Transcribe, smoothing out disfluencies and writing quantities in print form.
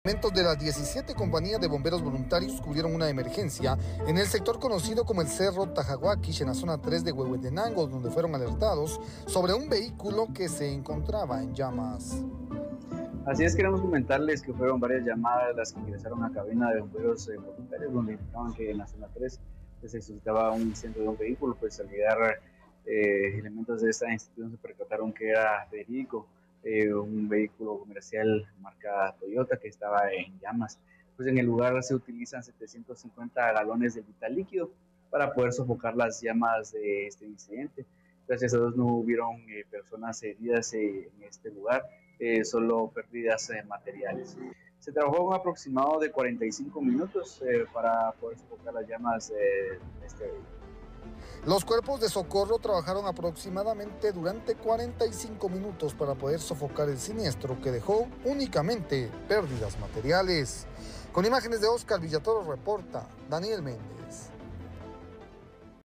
Elementos de las 17 compañías de bomberos voluntarios cubrieron una emergencia en el sector conocido como el Cerro Tajahuaquich, en la zona 3 de Huehuetenango, donde fueron alertados sobre un vehículo que se encontraba en llamas. Así es, queremos comentarles que fueron varias llamadas las que ingresaron a cabina de bomberos voluntarios, donde indicaban que en la zona 3 se suscitaba un incendio de un vehículo. Pues al llegar elementos de esta institución se percataron que era verídico, un vehículo comercial marca Toyota que estaba en llamas. Pues en el lugar se utilizan 750 galones de vital líquido para poder sofocar las llamas de este incidente. Gracias a Dios no hubieron personas heridas en este lugar, solo pérdidas materiales. Se trabajó un aproximado de 45 minutos para poder sofocar las llamas de este vehículo. Los cuerpos de socorro trabajaron aproximadamente durante 45 minutos para poder sofocar el siniestro, que dejó únicamente pérdidas materiales. Con imágenes de Oscar Villatoro reporta Daniel Méndez.